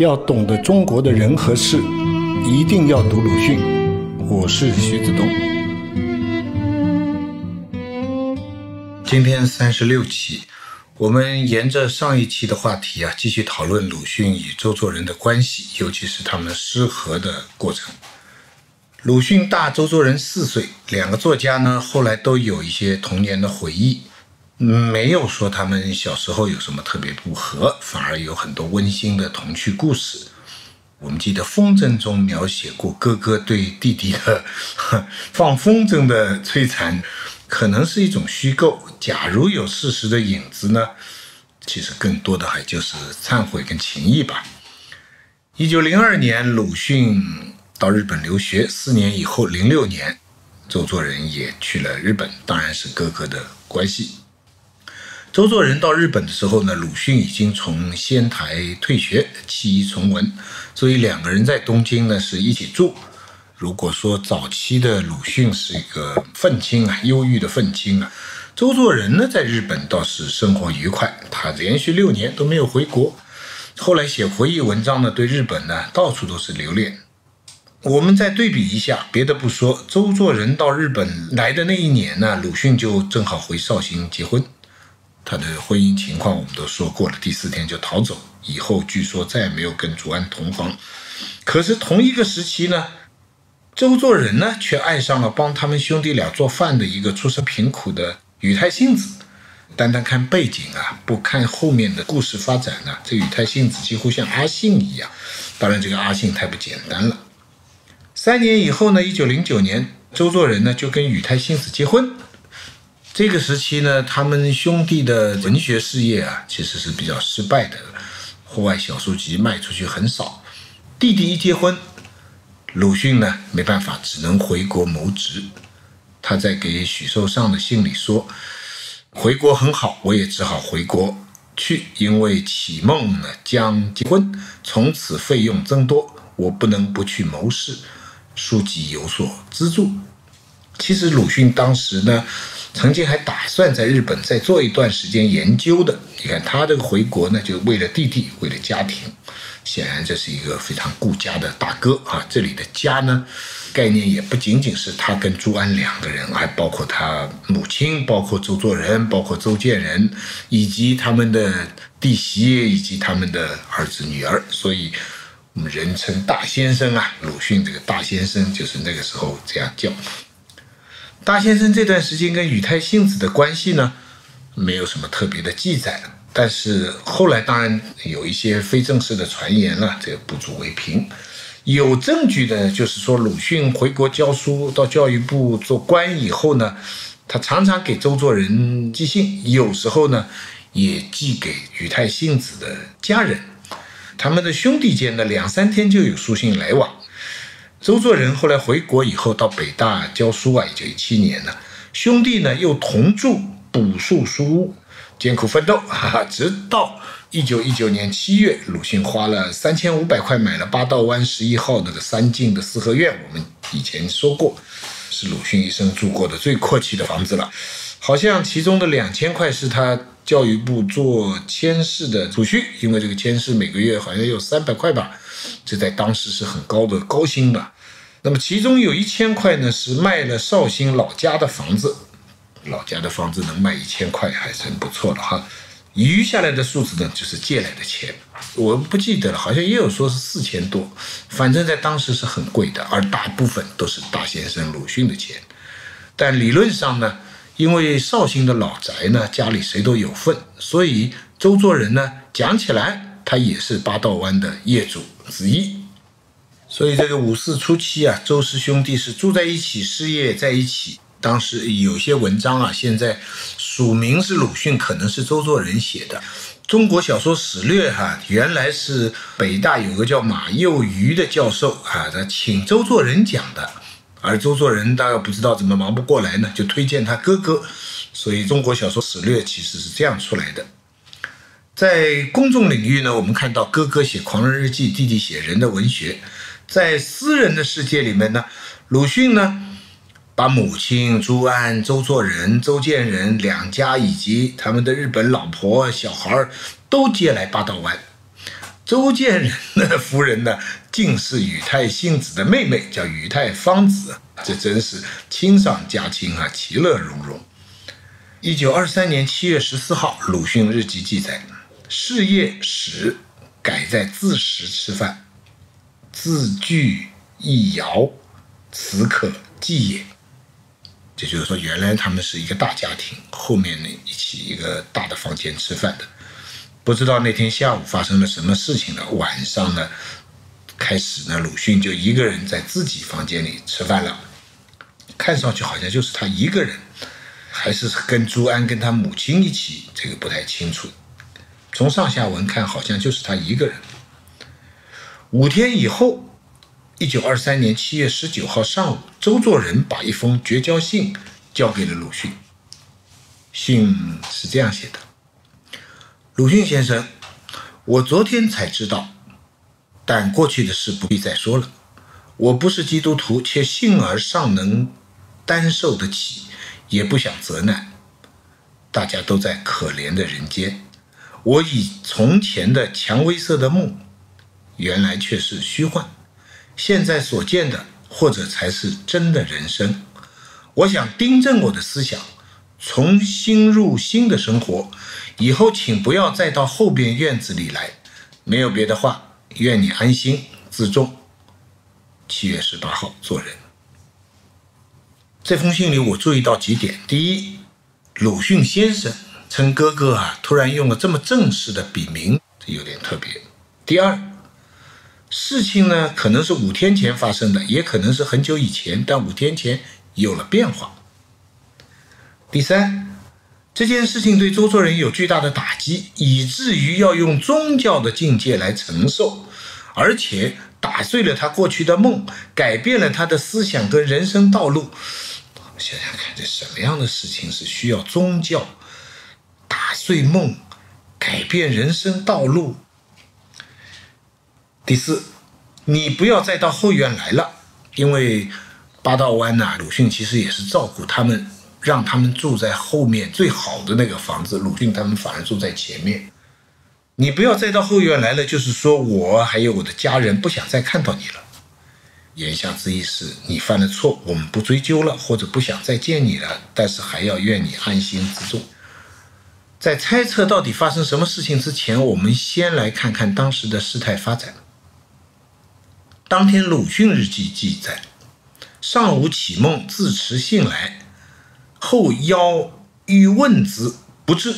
要懂得中国的人和事，一定要读鲁迅。我是徐子东。今天36期，我们沿着上一期的话题继续讨论鲁迅与周作人的关系，尤其是他们失和的过程。鲁迅大周作人4岁，两个作家呢后来都有一些童年的回忆，没有说他们小时候有什么特别不和，反而有很多温馨的童趣故事。我们记得风筝中描写过哥哥对弟弟的放风筝的摧残，可能是一种虚构，假如有事实的影子呢，其实更多的还就是忏悔跟情谊吧。1902年鲁迅到日本留学，4年以后06年周作人也去了日本，当然是哥哥的关系。周作人到日本的时候呢，鲁迅已经从仙台退学，弃医从文，所以两个人在东京呢是一起住。如果说早期的鲁迅是一个愤青忧郁的愤青周作人呢在日本倒是生活愉快，他连续6年都没有回国，后来写回忆文章呢，对日本呢到处都是留恋。我们再对比一下，别的不说，周作人到日本来的那一年呢，鲁迅就正好回绍兴结婚。他的婚姻情况我们都说过了，第4天就逃走，以后据说再也没有跟竹安同房。可是同一个时期呢，周作人呢却爱上了帮他们兄弟俩做饭的一个出身贫苦的宇太幸子。单单看背景不看后面的故事发展这宇太幸子几乎像阿信一样，当然这个阿信太不简单了。3年以后呢，1909年周作人呢就跟宇太幸子结婚。这个时期呢，他们兄弟的文学事业其实是比较失败的，户外小说集卖出去很少。弟弟一结婚，鲁迅呢没办法，只能回国谋职。他在给许寿裳的信里说，回国很好，我也只好回国去，因为启梦呢将结婚，从此费用增多，我不能不去谋事，书籍有所资助。其实鲁迅当时呢曾经还打算在日本再做一段时间研究的，你看他这个回国呢就为了弟弟，为了家庭，显然这是一个非常顾家的大哥这里的家呢概念也不仅仅是他跟朱安2个人，还包括他母亲，包括周作人，包括周建人，以及他们的弟媳，以及他们的儿子女儿，所以我们人称大先生鲁迅这个大先生就是那个时候这样叫。大先生这段时间跟宇太幸子的关系呢没有什么特别的记载，但是后来当然有一些非正式的传言了，这个不足为凭。有证据的就是说，鲁迅回国教书到教育部做官以后呢，他常常给周作人寄信，有时候呢也寄给宇太幸子的家人，他们的兄弟间呢2-3天就有书信来往。周作人后来回国以后到北大教书1917年了，兄弟呢又同住补宿书屋，艰苦奋斗直到1919年7月，鲁迅花了3500块买了八道湾11号那个3进的4合院，我们以前说过是鲁迅一生住过的最阔气的房子了，好像其中的2000块是他教育部做签试的储蓄，因为这个签试每个月好像有300块吧，这在当时是很高的高薪吧。那么其中有1000块呢是卖了绍兴老家的房子，老家的房子能卖1000块还是很不错的余下来的数字呢就是借来的钱，我不记得了，好像也有说是4000多，反正在当时是很贵的，而大部分都是大先生鲁迅的钱。但理论上呢，因为绍兴的老宅呢家里谁都有份，所以周作人呢讲起来他也是八道湾的业主之一。所以这个54初期周氏兄弟是住在一起，事业在一起。当时有些文章现在署名是鲁迅，可能是周作人写的。中国小说史略原来是北大有个叫马幼瑜的教授他请周作人讲的，而周作人大概不知道怎么忙不过来呢，就推荐他哥哥，所以中国小说史略其实是这样出来的。在公众领域呢，我们看到哥哥写狂人日记，弟弟写人的文学。在私人的世界里面呢，鲁迅呢把母亲朱安、周作人、周建人2家以及他们的日本老婆小孩都接来八道湾。 周建人的夫人呢，竟是宇太信子的妹妹，叫宇太芳子，这真是亲上加亲啊，其乐融融。1923年7月14号，鲁迅日记记载，事业始改在自食吃饭，自具一肴，此可记也。这就是说，原来他们是一个大家庭，后面呢一起一个大的房间吃饭的。不知道那天下午发生了什么事情了，晚上呢开始呢，鲁迅就一个人在自己房间里吃饭了，看上去好像就是他一个人，还是跟朱安跟他母亲一起，这个不太清楚。从上下文看，好像就是他一个人。5天以后，1923年7月19号上午，周作人把一封绝交信交给了鲁迅。信是这样写的：鲁迅先生，我昨天才知道，但过去的事不必再说了。我不是基督徒，且幸而尚能担受得起，也不想责难。大家都在可怜的人间，我以从前的蔷薇色的梦，原来却是虚幻。现在所见的，或者才是真的人生。我想订正我的思想，重新入新的生活。以后请不要再到后边院子里来，没有别的话，愿你安心自重。7月18号，做人。这封信里我注意到几点：第一，鲁迅先生称哥哥突然用了这么正式的笔名，这有点特别。第二，事情呢可能是5天前发生的，也可能是很久以前，但5天前有了变化。第三，这件事情对周作人有巨大的打击，以至于要用宗教的境界来承受，而且打碎了他过去的梦，改变了他的思想跟人生道路。想想看，这什么样的事情是需要宗教打碎梦，改变人生道路？第四，你不要再到后院来了，因为八道湾鲁迅其实也是照顾他们，让他们住在后面最好的那个房子，鲁迅他们反而住在前面。你不要再到后院来了，就是说我还有我的家人不想再看到你了。言下之意是你犯了错，我们不追究了，或者不想再见你了，但是还要愿你安心自重。在猜测到底发生什么事情之前，我们先来看看当时的事态发展。当天鲁迅日记记载，上午启梦，自持信来，后邀欲问之，不至。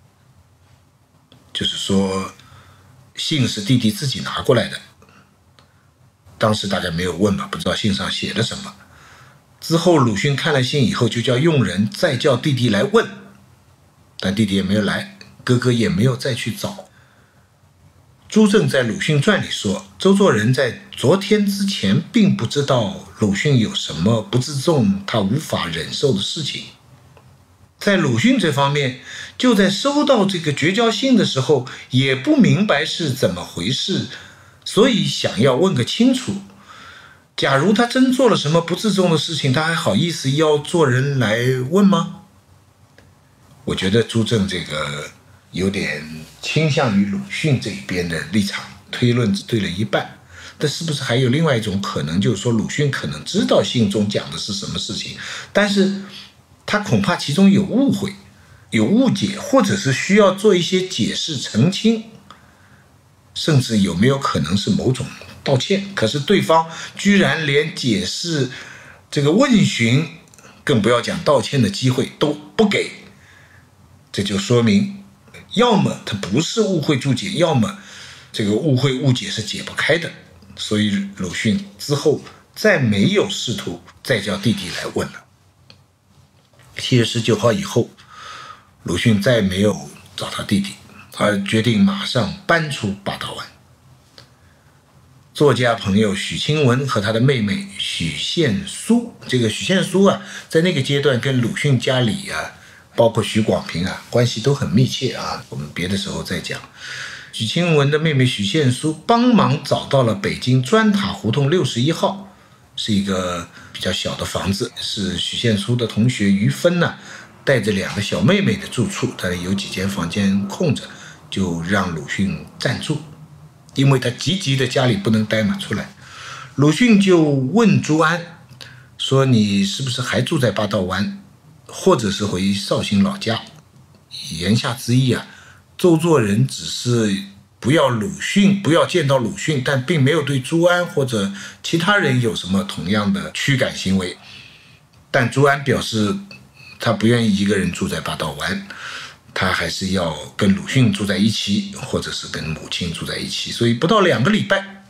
就是说信是弟弟自己拿过来的，当时大家没有问嘛，不知道信上写了什么。之后鲁迅看了信以后，就叫佣人再叫弟弟来问，但弟弟也没有来，哥哥也没有再去找。朱正在鲁迅传里说，周作人在昨天之前并不知道鲁迅有什么不自重他无法忍受的事情。在鲁迅这方面，就在收到这个绝交信的时候也不明白是怎么回事，所以想要问个清楚。假如他真做了什么不自重的事情，他还好意思要做人来问吗？我觉得朱正这个有点倾向于鲁迅这一边的立场，推论只对了一半。但是不是还有另外一种可能，就是说鲁迅可能知道信中讲的是什么事情，但是他恐怕其中有误会，有误解，或者是需要做一些解释澄清，甚至有没有可能是某种道歉。可是对方居然连解释这个问询，更不要讲道歉的机会都不给，这就说明要么他不是误会注解，要么这个误会误解是解不开的。所以鲁迅之后再没有试图再叫弟弟来问了。7月19号以后，鲁迅再没有找他弟弟，而决定马上搬出八道湾。作家朋友许清文和他的妹妹许宪书，这个许宪书在那个阶段跟鲁迅家里包括许广平关系都很密切我们别的时候再讲。许清文的妹妹许宪书帮忙找到了北京砖塔胡同61号，是一个比较小的房子，是许宪书的同学于芬带着2个小妹妹的住处，但有几间房间空着，就让鲁迅暂住。 因为他急的家里不能待嘛，出来。鲁迅就问朱安说：“你是不是还住在八道湾，或者是回绍兴老家？”言下之意啊，周作人只是不要见到鲁迅，但并没有对朱安或者其他人有什么同样的驱赶行为。但朱安表示他不愿意一个人住在八道湾，他还是要跟鲁迅住在一起，或者是跟母亲住在一起。所以不到2个礼拜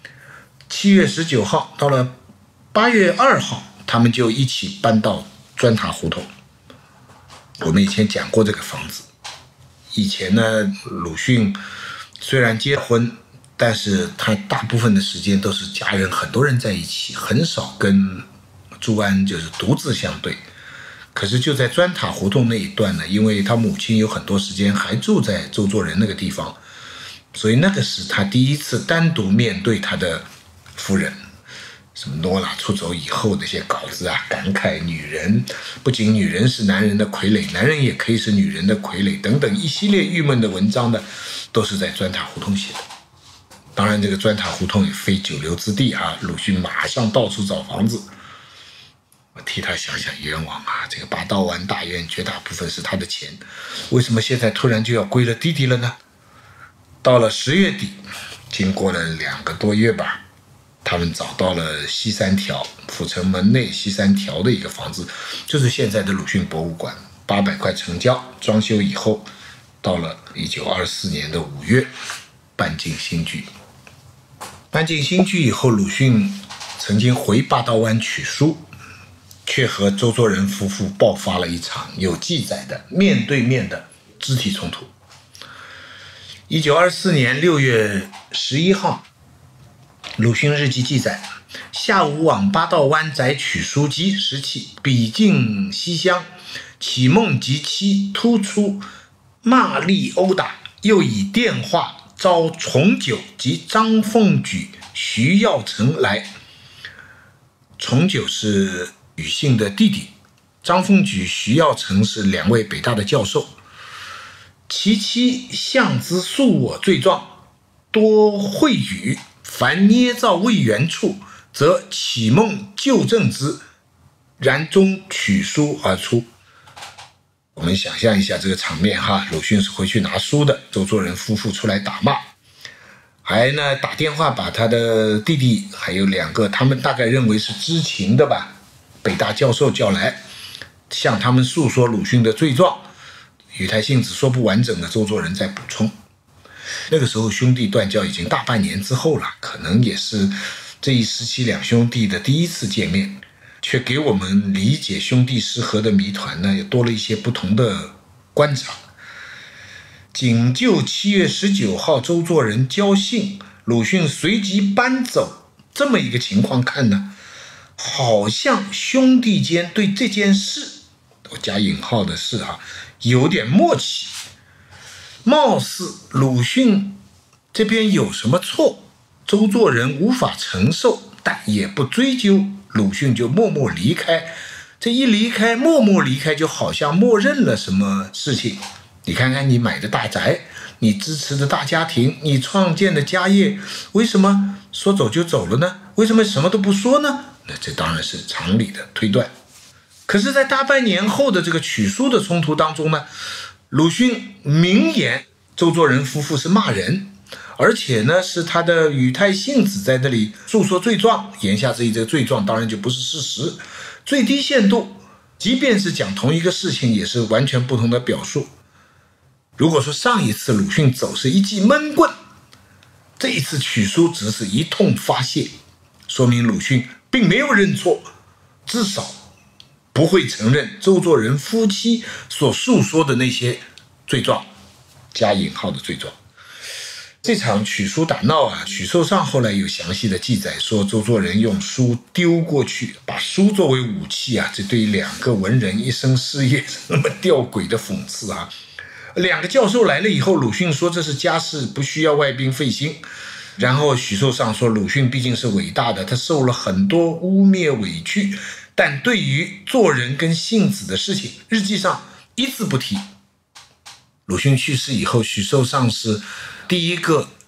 ，7月19号到了8月2号，他们就一起搬到砖塔胡同。我们以前讲过这个房子。以前呢，鲁迅虽然结婚，但是他大部分的时间都是家人很多人在一起，很少跟朱安就是独自相对。可是就在砖塔胡同那一段呢，因为他母亲有很多时间还住在周作人那个地方，所以那个是他第一次单独面对他的夫人。什么诺拉出走以后的一些稿子啊，感慨女人，不仅女人是男人的傀儡，男人也可以是女人的傀儡等等一系列郁闷的文章呢，都是在砖塔胡同写的。当然这个砖塔胡同也非久留之地啊，鲁迅马上到处找房子。我替他想想，冤枉啊，这个八道湾大院绝大部分是他的钱，为什么现在突然就要归了弟弟了呢？到了10月底，经过了2个多月吧，他们找到了西三条阜成门内西三条的一个房子，就是现在的鲁迅博物馆，800块成交，装修以后，到了1924年的5月搬进新居。搬进新居以后，鲁迅曾经回八道湾取书，却和周作人夫妇爆发了一场有记载的面对面的肢体冲突。1924年6月11号，鲁迅日记记载，下午往八道湾宅取书及时起，笔进西厢，启梦及妻突出骂力殴打，又以电话招重九及张凤举、徐耀成来。重九是庾信的弟弟，张凤举、徐耀成是2位北大的教授。其妻向之诉我罪状，多秽语，凡捏造未原处，则启梦纠正之，然终取书而出。我们想象一下这个场面哈，鲁迅是回去拿书的，周作人夫妇出来打骂，还呢打电话把他的弟弟还有2个他们大概认为是知情的吧北大教授叫来，向他们诉说鲁迅的罪状。语台信子说不完整的，周作人在补充。那个时候兄弟断交已经大半年之后了，可能也是这一时期2兄弟的第一次见面，却给我们理解兄弟失和的谜团呢，也多了一些不同的观察。仅就7月19号周作人交信，鲁迅随即搬走这么一个情况看呢，好像兄弟间对这件事，我加引号的事啊，有点默契。貌似鲁迅这边有什么错，周作人无法承受，但也不追究，鲁迅就默默离开。这一离开，默默离开，就好像默认了什么事情。你看看你买的大宅，你支持的大家庭，你创建的家业，为什么说走就走了呢？为什么什么都不说呢？那这当然是常理的推断。可是在大半年后的这个取书的冲突当中呢，鲁迅明言周作人夫妇是骂人，而且呢是他的语态信子在那里诉说罪状，言下之意这个罪状当然就不是事实，最低限度即便是讲同一个事情也是完全不同的表述。如果说上一次鲁迅走是一记闷棍，这一次取书只是一通发泄，说明鲁迅并没有认错，至少不会承认周作人夫妻所诉说的那些罪状，加引号的罪状。这场取书打闹啊，许寿裳后来有详细的记载，说周作人用书丢过去，把书作为武器啊，这对于2个文人一生事业是那么吊诡的讽刺啊。2个教授来了以后，鲁迅说这是家事，不需要外宾费心。然后许寿裳说鲁迅毕竟是伟大的，他受了很多污蔑委屈，但对于做人跟性子的事情，日记上一字不提。鲁迅去世以后，许寿裳是第一个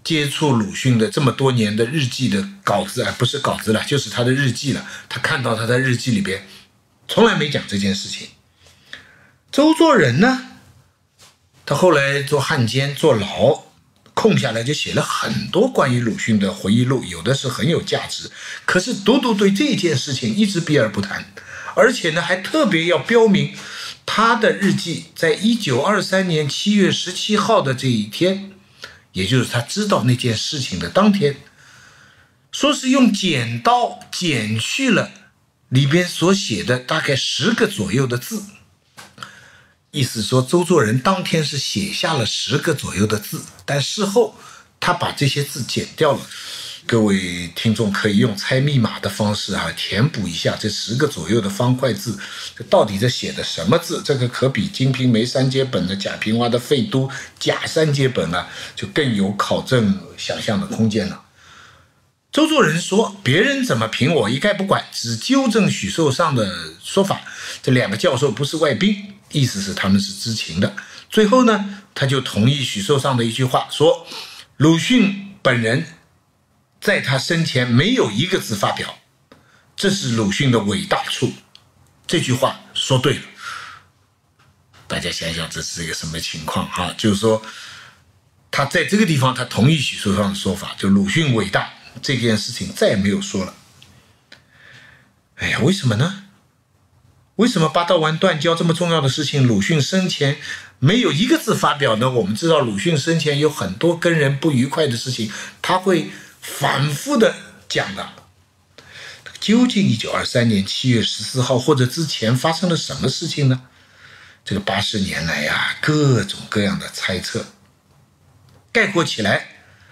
接触鲁迅的这么多年的日记的稿子不是稿子了，就是他的日记了。他看到他在日记里边从来没讲这件事情。周作人呢，他后来做汉奸坐牢，空下来就写了很多关于鲁迅的回忆录，有的是很有价值，可是独独对这件事情一直避而不谈，而且呢还特别要标明他的日记在1923年7月17号的这一天，也就是他知道那件事情的当天，说是用剪刀剪去了里边所写的大概10个左右的字，意思说周作人当天是写下了10个左右的字，但事后他把这些字剪掉了。各位听众可以用猜密码的方式填补一下这10个左右的方块字，这到底这写的什么字？这个可比《金瓶梅》3阶本的贾平凹的《废都》假3阶本就更有考证想象的空间了。周作人说，别人怎么评我一概不管，只纠正许寿裳的说法。这2个教授不是外宾，意思是他们是知情的。最后呢，他就同意许寿裳的一句话，说鲁迅本人在他生前没有一个字发表，这是鲁迅的伟大处。这句话说对了。大家想想这是一个什么情况就是说他在这个地方他同意许寿裳的说法，就鲁迅伟大这件事情再也没有说了。哎呀，为什么呢？为什么八道湾断交这么重要的事情鲁迅生前没有一个字发表呢？我们知道鲁迅生前有很多跟人不愉快的事情，他会反复的讲的。究竟1923年7月14号或者之前发生了什么事情呢？这个80年来各种各样的猜测。概括起来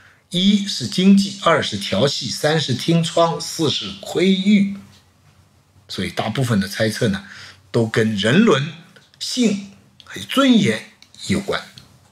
，1是经济，2是调戏，3是听疮，4是窥玉。所以大部分的猜测呢，都跟人伦、性和尊严有关。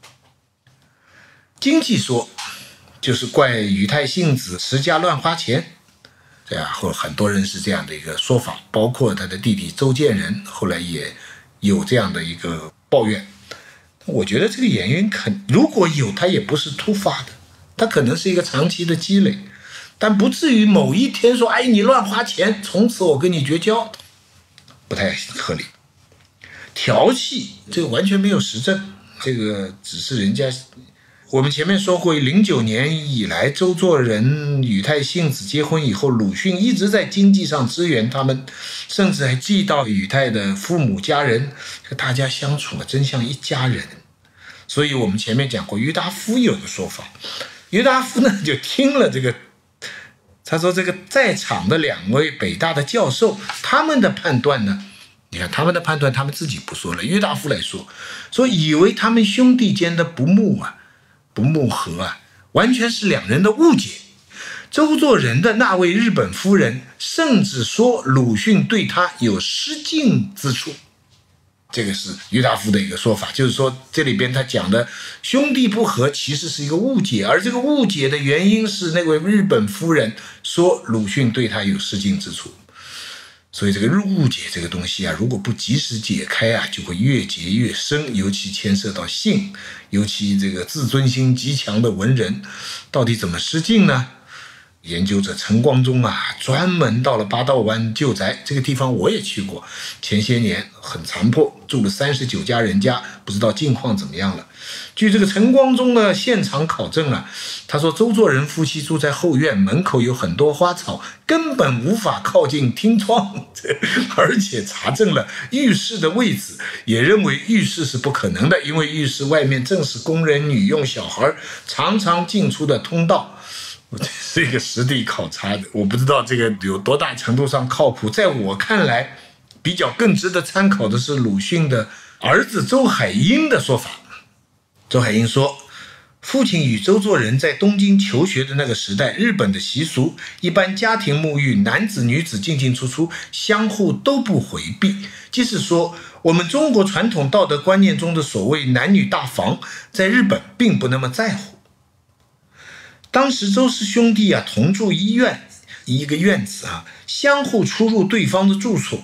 经济说就是怪宇太信子持家乱花钱，或很多人是这样的一个说法，包括他的弟弟周建人后来也有这样的一个抱怨。我觉得这个原因如果有，他也不是突发的，他可能是一个长期的积累，但不至于某一天说你乱花钱，从此我跟你绝交，不太合理。调戏这个完全没有实证，这个只是人家，我们前面说过09年以来周作人、宇太信子结婚以后，鲁迅一直在经济上支援他们，甚至还寄到宇太的父母家人，大家相处真像一家人。所以我们前面讲过郁达夫有个说法，郁达夫呢就听了这个，他说这个在场的2位北大的教授他们的判断呢，你看他们的判断他们自己不说了，郁达夫来说以为他们兄弟间的不睦合完全是2人的误解。周作人的那位日本夫人甚至说鲁迅对他有失敬之处，这个是郁达夫的一个说法，就是说这里边他讲的兄弟不和其实是一个误解，而这个误解的原因是那位日本夫人说鲁迅对他有失敬之处。所以这个误解这个东西如果不及时解开就会越结越深，尤其牵涉到性，尤其这个自尊心极强的文人到底怎么失敬呢？研究者陈光忠专门到了八道湾旧宅，这个地方我也去过，前些年很残破，住了39家人家，不知道近况怎么样了。据这个陈光忠的现场考证他说周作人夫妻住在后院，门口有很多花草，根本无法靠近听窗，而且查证了浴室的位置，也认为浴室是不可能的，因为浴室外面正是工人女用小孩常常进出的通道。这是一个实地考察的，我不知道这个有多大程度上靠谱。在我看来，比较更值得参考的是鲁迅的儿子周海婴的说法。周海婴说，父亲与周作人在东京求学的那个时代，日本的习俗一般家庭沐浴，男子女子进进出出，相互都不回避。即是说，我们中国传统道德观念中的所谓男女大防，在日本并不那么在乎。当时周氏兄弟同住一院，一个院子相互出入对方的住所，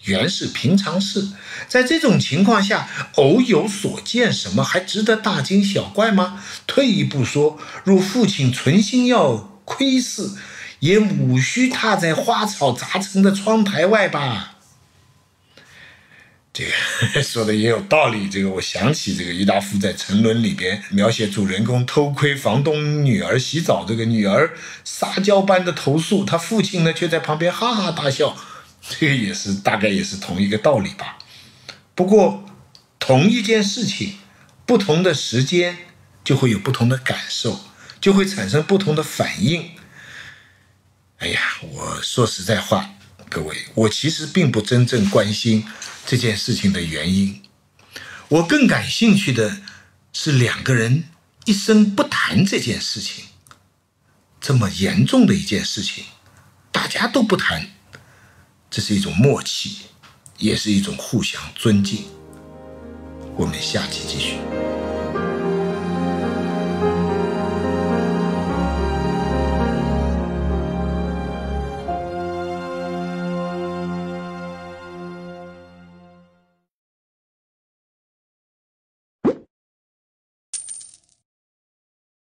原是平常事。在这种情况下，偶有所见什么，还值得大惊小怪吗？退一步说，若父亲存心要窥视，也无需踏在花草杂陈的窗台外吧。这个说的也有道理。这个我想起这个郁达夫在《沉沦》里边描写主人公偷窥房东女儿洗澡，这个女儿撒娇般的投诉，他父亲呢却在旁边哈哈大笑。这个也是大概也是同一个道理吧。不过同一件事情，不同的时间就会有不同的感受，就会产生不同的反应。哎呀，我说实在话，各位，我其实并不真正关心这件事情的原因，我更感兴趣的是两个人一生不谈这件事情，这么严重的一件事情，大家都不谈，这是一种默契，也是一种互相尊敬。我们下期继续。